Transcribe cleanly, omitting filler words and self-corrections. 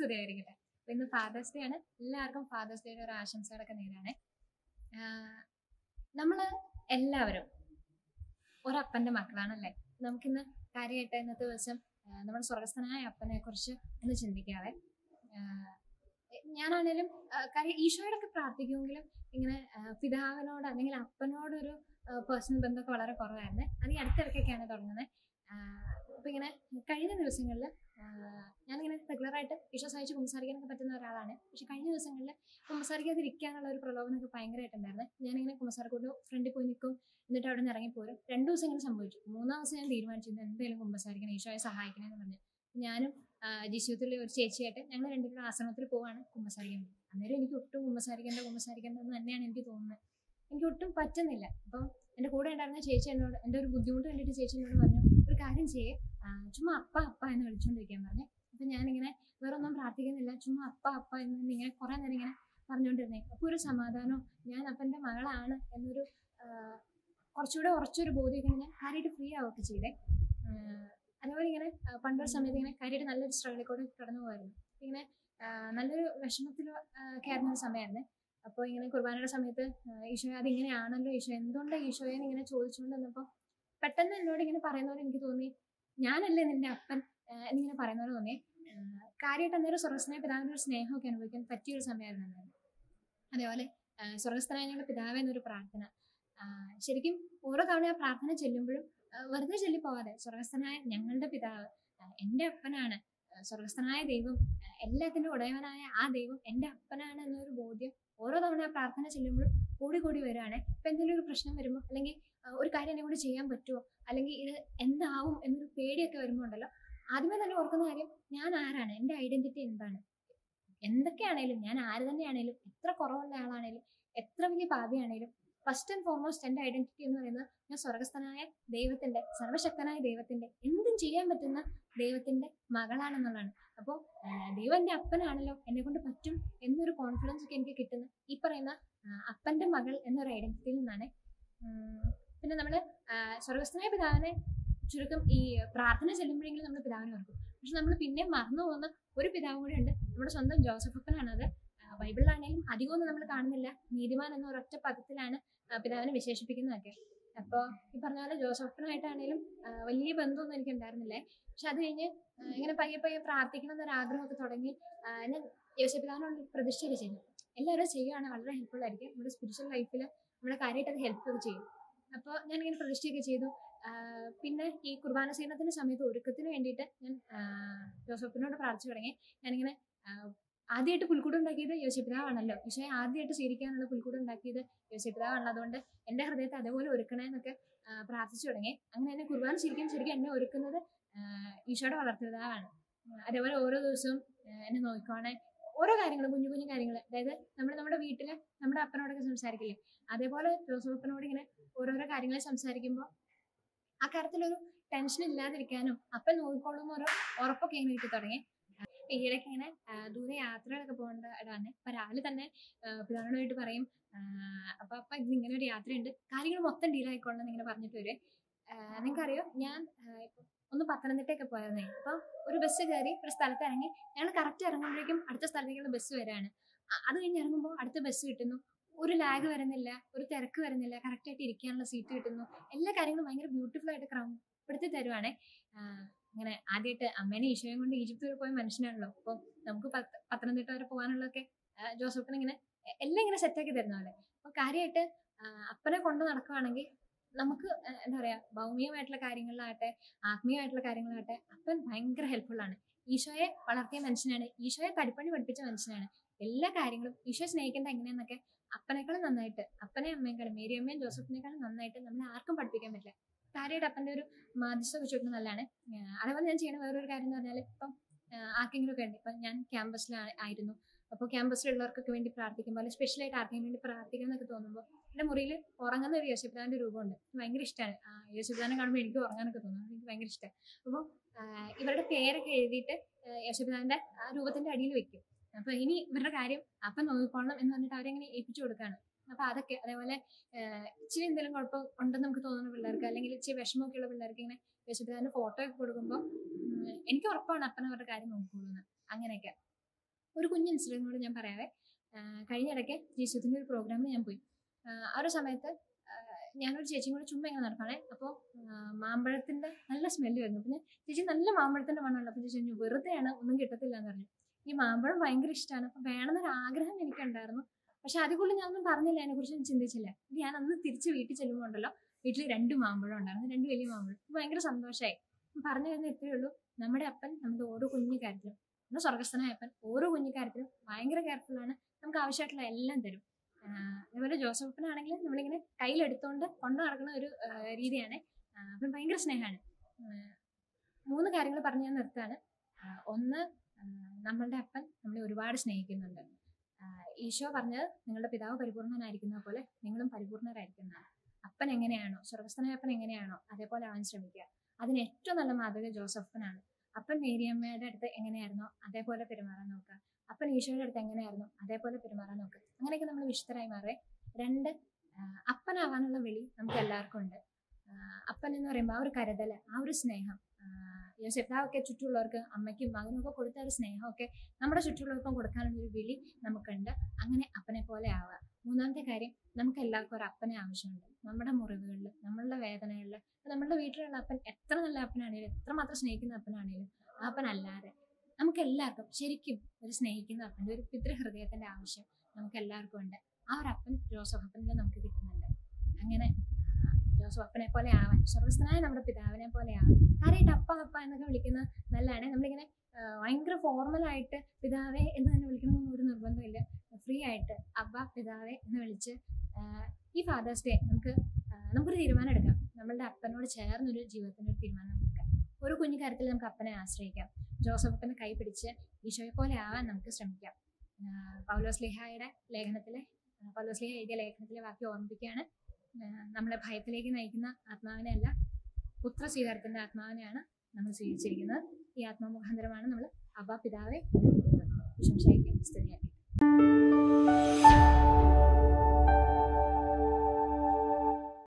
സ്തുതിയായിരിക്കട്ടെ. അപ്പൊ ഇന്ന് ഫാദേഴ്സ് ഡേ ആണ്. എല്ലാവർക്കും ഫാദേഴ്സ് ഡേയുടെ ഒരു ആശംസകളൊക്കെ നേരാണ്. നമ്മള് എല്ലാവരും ഒരപ്പന്റെ മക്കളാണല്ലേ. നമുക്കിന്ന് കാര്യമായിട്ട് ഇന്നത്തെ ദിവസം നമ്മുടെ സ്വർഗസ്ഥനായ അപ്പനെ കുറിച്ച് ഒന്ന് ചിന്തിക്കാവേ. ഞാനാണേലും കാര്യം ഈശോയോടൊക്കെ പ്രാർത്ഥിക്കുമെങ്കിലും ഇങ്ങനെ പിതാവിനോട് അല്ലെങ്കിൽ അപ്പനോടൊരു പേഴ്സണൽ ബന്ധമൊക്കെ വളരെ കുറവായിരുന്നു. അത് ഈ അടുത്തിടയ്ക്കൊക്കെയാണ് തുടങ്ങുന്നത്. അപ്പൊ ഇങ്ങനെ കഴിഞ്ഞ ദിവസങ്ങളിൽ ഞാനിങ്ങനെ റെഗുലറായിട്ട് ഈശോ സഹായിച്ച് കുമ്പസാരിക്കാനൊക്കെ പറ്റുന്ന ഒരാളാണ്. പക്ഷെ കഴിഞ്ഞ ദിവസങ്ങളിൽ കുമ്പസാരിക്കാതിരിക്കാനുള്ള ഒരു പ്രലോഭനമൊക്കെ ഭയങ്കരമായിട്ടുണ്ടായിരുന്നു. ഞാനിങ്ങനെ കുമ്പസാരക്കൂട്ട് ഫ്രണ്ടിൽ പോയി നിൽക്കും, എന്നിട്ട് അവിടെ നിന്ന് ഇറങ്ങിപ്പോരും. 2 ദിവസം ഇങ്ങനെ സംഭവിച്ചു. 3-ാം ദിവസം ഞാൻ തീരുമാനിച്ചിരുന്നു എന്തായാലും കുമ്പസാരിക്കണം, ഈശോയെ സഹായിക്കണമെന്ന് പറഞ്ഞു. ഞാനും ജിസ്യൂത്തിലെ ഒരു ചേച്ചിയായിട്ട് ഞങ്ങൾ രണ്ടുപേരും ആശ്രമത്തിൽ പോവാണ് കുമ്പസാരിക്കുന്നത്. അന്നേരം എനിക്ക് ഒട്ടും കുമ്പസാരിക്കേണ്ടതെന്ന് തന്നെയാണ് എനിക്ക് തോന്നുന്നത്. എനിക്ക് ഒട്ടും പറ്റുന്നില്ല. അപ്പം എൻ്റെ കൂടെ ഉണ്ടായിരുന്ന ചേച്ചി എന്നോട് എൻ്റെ ഒരു ബുദ്ധിമുട്ട് കണ്ടിട്ട് ചേച്ചി എന്നോട് പറഞ്ഞു, ഒരു കാര്യം ചെയ്യേ, ചുമ്മാ അപ്പ അപ്പ എന്ന് വിളിച്ചുകൊണ്ടിരിക്കാൻ പറഞ്ഞു. അപ്പം ഞാനിങ്ങനെ വേറെ ഒന്നും പ്രാർത്ഥിക്കുന്നില്ല, ചുമ്മാ അപ്പ അപ്പ എന്ന് ഇങ്ങനെ കുറേ നേരം ഇങ്ങനെ പറഞ്ഞുകൊണ്ടിരുന്നേ. അപ്പോൾ ഒരു സമാധാനവും ഞാൻ അപ്പൻ്റെ മകളാണ് എന്നൊരു കുറച്ചുകൂടെ ഉറച്ചൊരു ബോധ്യമൊക്കെ ഞാൻ കാര്യമായിട്ട് ഫ്രീ ആവുകയൊക്കെ ചെയ്തേ. അതേപോലെ ഇങ്ങനെ പണ്ടൊരു സമയത്ത് ഇങ്ങനെ കാര്യമായിട്ട് നല്ലൊരു സ്ട്രഗിളിൽ കൂടെ കടന്നു പോകുമായിരുന്നു. ഇങ്ങനെ നല്ലൊരു വിഷമത്തിൽ കയറുന്ന ഒരു സമയമായിരുന്നു. അപ്പോൾ ഇങ്ങനെ കുർബാനയുടെ സമയത്ത് ഈശോയെ അതിങ്ങനെയാണല്ലോ, ഈശോ എന്തുകൊണ്ടാണ് ഈശോയെ ഇങ്ങനെ ചോദിച്ചുകൊണ്ട് വന്നപ്പോൾ പെട്ടെന്ന് എന്നോട് ഇങ്ങനെ പറയുന്ന പോലെ എനിക്ക് തോന്നി, ഞാനല്ലേ നിന്റെ അപ്പൻ എന്നിങ്ങനെ പറയുന്ന പോലെ തോന്നി. കാര്യമായിട്ട് അന്നേരം സ്വർഗസ്ഥനായ പിതാവിൻ്റെ ഒരു സ്നേഹമൊക്കെ അനുഭവിക്കാൻ പറ്റിയൊരു സമയമായിരുന്നു അന്നേരം. അതേപോലെ സ്വർഗസ്ഥനായ ഞങ്ങളുടെ പിതാവേ എന്നൊരു പ്രാർത്ഥന, ശരിക്കും ഓരോ തവണ ആ പ്രാർത്ഥന ചെല്ലുമ്പോഴും വെറുതെ ചൊല്ലിപ്പോവാതെ സ്വർഗസ്ഥനായ ഞങ്ങളുടെ പിതാവ് എൻ്റെ അപ്പനാണ്, സ്വർഗസ്ഥനായ ദൈവം എല്ലാത്തിൻ്റെ ഉടയവനായ ആ ദൈവം എൻ്റെ അപ്പനാണ് എന്നൊരു ബോധ്യം ഓരോ തവണ ആ പ്രാർത്ഥന ചെല്ലുമ്പോഴും കൂടി വരികയാണ്. ഇപ്പം എന്തെങ്കിലും ഒരു പ്രശ്നം വരുമ്പോൾ, അല്ലെങ്കിൽ ഒരു കാര്യം എന്നെ കൊണ്ട് ചെയ്യാൻ പറ്റുമോ, അല്ലെങ്കിൽ ഇത് എന്താവും എന്നൊരു പേടിയൊക്കെ വരുമ്പോൾ ഉണ്ടല്ലോ, ആദ്യമേ തന്നെ ഓർക്കുന്ന കാര്യം ഞാൻ ആരാണ്, എൻ്റെ ഐഡന്റിറ്റി എന്താണ്, എന്തൊക്കെയാണേലും ഞാൻ ആര് തന്നെയാണേലും, എത്ര കുറവുള്ള ആളാണേലും, എത്ര വലിയ പാപിയാണേലും, ഫസ്റ്റ് ആൻഡ് ഫോർമോസ്റ്റ് എൻ്റെ ഐഡന്റിറ്റി എന്ന് പറയുന്നത് ഞാൻ സ്വർഗസ്ഥനായ ദൈവത്തിന്റെ, സർവശക്തനായ ദൈവത്തിന്റെ, എന്തും ചെയ്യാൻ പറ്റുന്ന ദൈവത്തിന്റെ മകളാണെന്നുള്ളതാണ്. അപ്പോൾ ദൈവം എൻ്റെ അപ്പനാണല്ലോ, എന്നെ കൊണ്ട് പറ്റും എന്നൊരു കോൺഫിഡൻസ് ഒക്കെ എനിക്ക് കിട്ടുന്ന ഈ പറയുന്ന അപ്പന്റെ മകൾ എന്നൊരു ഐഡന്റിറ്റിയിൽ നിന്നാണ്. പിന്നെ നമ്മള് സ്വർഗസ്ഥനായ പിതാവിനെ ചുരുക്കം ഈ പ്രാർത്ഥന ചെല്ലുമ്പോഴെങ്കിലും നമ്മൾ പിതാവിനെ ഓർക്കും. പക്ഷെ നമ്മൾ പിന്നെ മറന്നു പോകുന്ന ഒരു പിതാവും കൂടെ ഉണ്ട്, നമ്മുടെ സ്വന്തം ജോസഫ് അപ്പനാണത്. ബൈബിളിലാണെങ്കിലും അധികമൊന്നും നമ്മൾ കാണുന്നില്ല, നീതിമാൻ എന്ന ഒരൊറ്റ പദത്തിലാണ് പിതാവിനെ വിശേഷിപ്പിക്കുന്നതൊക്കെ. അപ്പോൾ ഈ പറഞ്ഞ പോലെ ജോസഫിനായിട്ടാണേലും വലിയ ബന്ധമൊന്നും എനിക്ക് ഉണ്ടായിരുന്നില്ലേ. പക്ഷെ അത് കഴിഞ്ഞ് ഇങ്ങനെ പയ്യെ പ്രാർത്ഥിക്കണം എന്നൊരാഗ്രഹമൊക്കെ തുടങ്ങി ഞാൻ യോസേപ്പിതാവിനോട് പ്രതിഷ്ഠയൊക്കെ ചെയ്തു. എല്ലാവരും ചെയ്യുകയാണെങ്കിൽ വളരെ ഹെൽപ്ഫുൾ ആയിരിക്കും. നമ്മുടെ സ്പിരിച്വൽ ലൈഫിൽ നമ്മുടെ കാര്യമായിട്ട് അത് ഹെൽപ്പ് ചെയ്യും. അപ്പോൾ ഞാനിങ്ങനെ പ്രതിഷ്ഠയൊക്കെ ചെയ്തു. പിന്നെ ഈ കുർബാന സേവനത്തിന്റെ സമയത്ത് ഒരുക്കത്തിന് വേണ്ടിയിട്ട് ഞാൻ ജോസഫിനോട് പ്രാർത്ഥിച്ചു തുടങ്ങി. ഞാനിങ്ങനെ ആദ്യമായിട്ട് പുൽക്കൂട് ഉണ്ടാക്കിയത് യോസേപ്പിതാവാണല്ലോ, പക്ഷേ ആദ്യമായിട്ട് സ്വീകരിക്കാനുള്ള പുൽക്കൂട് ഉണ്ടാക്കിയത് യോസേപ്പിതാവാണല്ലോ, അതുകൊണ്ട് എൻ്റെ ഹൃദയത്തെ അതേപോലെ ഒരുക്കണേന്നൊക്കെ പ്രാർത്ഥിച്ചു തുടങ്ങി. അങ്ങനെ തന്നെ കുർബാന ശരിക്കും എന്നെ ഒരുക്കുന്നത് ഈശോയുടെ വളർത്തിയതാണ്. അതേപോലെ ഓരോ ദിവസവും എന്നെ നോക്കിക്കോണേ, ഓരോ കാര്യങ്ങളും, കുഞ്ഞു കാര്യങ്ങൾ, അതായത് നമ്മുടെ വീട്ടിൽ നമ്മുടെ അപ്പനോടൊക്കെ സംസാരിക്കില്ലേ, അതേപോലെ ജോസഫപ്പനോട് ഇങ്ങനെ ഓരോരോ കാര്യങ്ങൾ സംസാരിക്കുമ്പോൾ ആ കാര്യത്തിലൊരു ടെൻഷൻ ഇല്ലാതിരിക്കാനും അപ്പൻ നോക്കിക്കൊള്ളുന്ന ഓരോ ഉറപ്പൊക്കെ ഇങ്ങനെ കിട്ടി തുടങ്ങി. ഈയിടയ്ക്ക് ഇങ്ങനെ ദൂരെ യാത്രകളൊക്കെ പോകേണ്ട ഇടാണ്. അപ്പൊ രാവിലെ തന്നെ പിതാവിനോടായിട്ട് പറയും, അപ്പൊ ഇങ്ങനെ ഒരു യാത്രയുണ്ട്, കാര്യങ്ങൾ മൊത്തം ഡീലായിക്കൊള്ളണം ഇങ്ങനെ പറഞ്ഞിട്ട് വരും. നിങ്ങൾക്കറിയോ, ഞാൻ ഒന്ന് പത്തനംതിട്ടയൊക്കെ പോയിരുന്നേ. അപ്പൊ ഒരു ബസ് കയറി ഒരു സ്ഥലത്ത് ഇറങ്ങി, ഞങ്ങൾ കറക്റ്റ് ഇറങ്ങുമ്പോഴേക്കും അടുത്ത സ്ഥലത്തേക്കുള്ള ബസ് വരാണ്. അത് കഴിഞ്ഞ് ഇറങ്ങുമ്പോൾ അടുത്ത ബസ് കിട്ടുന്നു, ഒരു ലാഗ് വരുന്നില്ല, ഒരു തിരക്ക് വരുന്നില്ല, കറക്റ്റായിട്ട് ഇരിക്കാനുള്ള സീറ്റ് കിട്ടുന്നു, എല്ലാ കാര്യങ്ങളും ഭയങ്കര ബ്യൂട്ടിഫുൾ ആയിട്ട് ക്രമപ്പെടുത്തി തരുവാണേ. അങ്ങനെ ആദ്യമായിട്ട് അമ്മേനെ ഈശോയും കൊണ്ട് ഈജിപ്ത് വരെ പോയ മനുഷ്യനാണല്ലോ. അപ്പോൾ നമുക്ക് പത്തനംതിട്ട വരെ പോകാനുള്ളതൊക്കെ ജോസഫിന് ഇങ്ങനെ എല്ലാം ഇങ്ങനെ സെറ്റാക്കി തരുന്ന പോലെ. അപ്പോൾ കാര്യമായിട്ട് അപ്പനെ കൊണ്ട് നടക്കുകയാണെങ്കിൽ നമുക്ക് എന്താ പറയാ, ഭൗമികമായിട്ടുള്ള കാര്യങ്ങളിലാകട്ടെ ആത്മീയമായിട്ടുള്ള കാര്യങ്ങളാകട്ടെ അപ്പൻ ഭയങ്കര ഹെൽപ്ഫുള്ളാണ്. ഈശോയെ വളർത്തിയ മനുഷ്യനാണ്, ഈശോയെ തടിപ്പണി പഠിപ്പിച്ച മനുഷ്യനാണ്. എല്ലാ കാര്യങ്ങളും ഈശോയെ സ്നേഹിക്കേണ്ട എങ്ങനെയാന്നൊക്കെ അപ്പനേക്കാളും നന്നായിട്ട്, അപ്പനെയും അമ്മയെക്കാളും, മേരിയമ്മയും ജോസഫിനേക്കാളും നന്നായിട്ട് നമ്മളെ ആർക്കും പഠിപ്പിക്കാൻ പറ്റില്ല. കാര്യമായിട്ട് അപ്പൻ്റെ ഒരു മാധ്യസ്ഥ വെച്ചിട്ട് നല്ലതാണ്. അതേപോലെ ഞാൻ ചെയ്യുന്ന വേറൊരു കാര്യം എന്ന് പറഞ്ഞാൽ, ഇപ്പം ആർക്കെങ്കിലും ഒക്കെ ഉണ്ട്, ഇപ്പം ഞാൻ ക്യാമ്പസിലായിരുന്നു, അപ്പോൾ ക്യാമ്പസിലുള്ളവർക്കൊക്കെ വേണ്ടി പ്രാർത്ഥിക്കുമ്പോൾ, അല്ലെങ്കിൽ സ്പെഷ്യലായിട്ട് ആർക്കെങ്കിലും വേണ്ടി പ്രാർത്ഥിക്കണം എന്നൊക്കെ തോന്നുമ്പോൾ എൻ്റെ മുറിയിൽ ഉറങ്ങുന്ന ഒരു യോസേപ്പിതാവിൻ്റെ രൂപമുണ്ട്. ഭയങ്കര ഇഷ്ടമാണ്. യോസേപ്പിതാവിനെ കാണുമ്പോൾ എനിക്ക് ഉറങ്ങാനൊക്കെ തോന്നും, എനിക്ക് ഭയങ്കര ഇഷ്ടമാണ്. അപ്പോൾ ഇവരുടെ പേരൊക്കെ എഴുതിയിട്ട് യോസേപ്പിതാവിൻ്റെ ആ രൂപത്തിൻ്റെ അടിയിൽ വെക്കും. അപ്പോൾ ഇനി ഇവരുടെ കാര്യം അപ്പം നോക്കിക്കൊള്ളണം എന്ന് പറഞ്ഞിട്ട് അവരെങ്ങനെ ഏൽപ്പിച്ചു കൊടുക്കുകയാണ്. അപ്പോൾ അതൊക്കെ അതേപോലെ ഇച്ചിരി എന്തെങ്കിലും കുഴപ്പം ഉണ്ടെന്ന് നമുക്ക് തോന്നുന്ന പിള്ളേർക്ക്, അല്ലെങ്കിൽ ഇച്ചിരി വിഷമമൊക്കെ ഉള്ള പിള്ളേർക്ക് ഇങ്ങനെ യോസേപ്പിതാവിൻ്റെ ഫോട്ടോ ഒക്കെ കൊടുക്കുമ്പോൾ എനിക്ക് ഉറപ്പാണ് അപ്പൻ അവരുടെ കാര്യം നോക്കിക്കൊള്ളുന്നത്. അങ്ങനെയൊക്കെ ഒരു കുഞ്ഞ് ഇൻസിഡൻറ്റ് കൂടെ ഞാൻ പറയാവേ. കഴിഞ്ഞിടയ്ക്ക് ജിസുദിൻ്റെ ഒരു പ്രോഗ്രാമിന് ഞാൻ പോയി. ആ ഒരു സമയത്ത് ഞാനൊരു ചേച്ചിയും കൂടെ ചുമ്മാ ഇങ്ങനെ നടക്കണേ. അപ്പോൾ മാമ്പഴത്തിൻ്റെ നല്ല സ്മെല്ല് വരുന്നു. പിന്നെ ചേച്ചി നല്ല മാമ്പഴത്തിൻ്റെ മണമുള്ള. അപ്പോൾ ചേച്ചി പറഞ്ഞു വെറുതെയാണ്, ഒന്നും കിട്ടത്തില്ല എന്ന് പറഞ്ഞു. ഈ മാമ്പഴം ഭയങ്കര ഇഷ്ടമാണ്, അപ്പോൾ വേണമെന്നൊരു ആഗ്രഹം എനിക്കുണ്ടായിരുന്നു. പക്ഷെ അതുകൊണ്ട് ഞാനൊന്നും പറഞ്ഞില്ല, അതിനെക്കുറിച്ച് ഞാൻ ചിന്തിച്ചില്ല. ഞാൻ അന്ന് തിരിച്ച് വീട്ടിൽ ചെല്ലുമ്പോൾ ഉണ്ടല്ലോ, വീട്ടിൽ 2 മാമ്പഴം ഉണ്ടായിരുന്നു, 2 വലിയ മാമ്പഴം. ഭയങ്കര സന്തോഷമായി. പറഞ്ഞു വരുന്നത് ഇത്രയേ ഉള്ളൂ. നമ്മുടെ അപ്പൻ നമ്മുടെ ഓരോ കുഞ്ഞു കാര്യത്തിലും, നമ്മുടെ സ്വർഗസ്ഥനായ അപ്പൻ ഓരോ കുഞ്ഞു കാര്യത്തിലും ഭയങ്കര കെയർഫുള്ളാണ്. നമുക്ക് ആവശ്യമായിട്ടുള്ള എല്ലാം തരും. അതുപോലെ ജോസഫപ്പനാണെങ്കിലും നമ്മളിങ്ങനെ കയ്യിലെടുത്തുകൊണ്ട് കൊണ്ടു നടക്കുന്ന ഒരു രീതിയാണ്. അപ്പം ഭയങ്കര സ്നേഹമാണ്. 3 കാര്യങ്ങൾ പറഞ്ഞ് ഞാൻ നിർത്താണ്. ഒന്ന്, നമ്മളുടെ അപ്പൻ നമ്മളെ ഒരുപാട് സ്നേഹിക്കുന്നുണ്ട്. ഈശോ പറഞ്ഞത് നിങ്ങളുടെ പിതാവ് പരിപൂർണനായിരിക്കുന്ന പോലെ നിങ്ങളും പരിപൂർണരായിരിക്കുന്നതാണ്. അപ്പൻ എങ്ങനെയാണോ, സ്വർഗസ്ഥനായ അപ്പൻ എങ്ങനെയാണോ അതേപോലെ ആവാൻ ശ്രമിക്കുക. അതിന് ഏറ്റവും നല്ല മാതൃക ജോസഫപ്പനാണ്. അപ്പൻ മേരിയമ്മയുടെ അടുത്ത് എങ്ങനെയായിരുന്നോ അതേപോലെ പെരുമാറാൻ നോക്കുക. അപ്പൻ ഈശോയുടെ അടുത്ത് എങ്ങനെയായിരുന്നു അതേപോലെ പെരുമാറാൻ നോക്കുക. അങ്ങനെയൊക്കെ നമ്മൾ വിശുദ്ധരായി മാറേ. 2, അപ്പനാവാനുള്ള വിളി നമുക്ക് എല്ലാവർക്കും ഉണ്ട്. അപ്പൻ എന്ന് പറയുമ്പോൾ ആ ഒരു കരുതൽ, ആ ഒരു സ്നേഹം, യോസെഫ്താവൊക്കെ ചുറ്റുമുള്ളവർക്ക് അമ്മയ്ക്കും മകനൊക്കെ കൊടുത്ത ഒരു സ്നേഹമൊക്കെ നമ്മുടെ ചുറ്റുമുള്ളവർക്കും കൊടുക്കാനുള്ളൊരു വിളി നമുക്കുണ്ട്. അങ്ങനെ അപ്പനെ പോലെ ആവുക. 3ാമത്തെ കാര്യം, നമുക്ക് എല്ലാവർക്കും ഒരു അപ്പനെ ആവശ്യമുണ്ട്. നമ്മുടെ മുറിവുകളിൽ, നമ്മളുടെ വേദനകളിൽ. നമ്മളുടെ വീട്ടിലുള്ള അപ്പൻ എത്ര നല്ല അപ്പനാണെങ്കിലും, എത്രമാത്രം സ്നേഹിക്കുന്ന അപ്പനാണെങ്കിലും, ആ അപ്പനല്ലാതെ നമുക്ക് എല്ലാവർക്കും ശരിക്കും ഒരു സ്നേഹിക്കുന്ന അപ്പൻ്റെ ഒരു പിതൃഹൃദയത്തിൻ്റെ ആവശ്യം നമുക്ക് എല്ലാവർക്കും ഉണ്ട്. ആ ഒരു അപ്പൻ ജോസഫപ്പനിൽ നമുക്ക് കിട്ടുന്നുണ്ട്. അങ്ങനെ ജോസഫപ്പനെ പോലെ ആവാൻ, സ്വർഗസ്ഥനായ നമ്മുടെ പിതാവിനെ പോലെ ആവാൻ. കാര്യമായിട്ട് അപ്പ അപ്പ എന്നൊക്കെ വിളിക്കുന്നത് നല്ലതാണ്. നമ്മളിങ്ങനെ ഭയങ്കര ഫോർമലായിട്ട് പിതാവേ എന്ന് തന്നെ വിളിക്കണമെന്നൊന്നും ഒരു നിർബന്ധമില്ല. ഫ്രീ ആയിട്ട് അബ്ബ പിതാവേ എന്ന് വിളിച്ച് ഈ ഫാദേഴ്സ് ഡേ നമുക്കൊരു തീരുമാനം എടുക്കാം. നമ്മളുടെ അപ്പനോട് ചേർന്നൊരു ജീവിതത്തിൻ്റെ ഒരു തീരുമാനം എടുക്കാം. ഒരു കുഞ്ഞു കാര്യത്തിൽ നമുക്ക് അപ്പനെ ആശ്രയിക്കാം. ജോസഫപ്പനെ കൈ പിടിച്ച് ഈശോയെ പോലെ ആവാൻ നമുക്ക് ശ്രമിക്കാം. പൗലോസ്ലീഹായുടെ ലേഖനത്തിലെ പൗലോസ്ലീഹ എഴുതിയ ലേഖനത്തിലെ വാക്യം ഓർമ്മിപ്പിക്കുകയാണ്. നമ്മളെ ഭയത്തിലേക്ക് നയിക്കുന്ന ആത്മാവിനെ അല്ല, പുത്ര സ്വീകാരത്തിൻ്റെ ആത്മാവിനെയാണ് നമ്മൾ സ്വീകരിച്ചിരിക്കുന്നത്. ഈ ആത്മമുഖാന്തരമാണ് നമ്മൾ അബ്ബാ പിതാവേ എന്ന് വിളിക്കുന്നത്. പ്രശംസയ്ക്ക് സ്തുതിയാക്കി.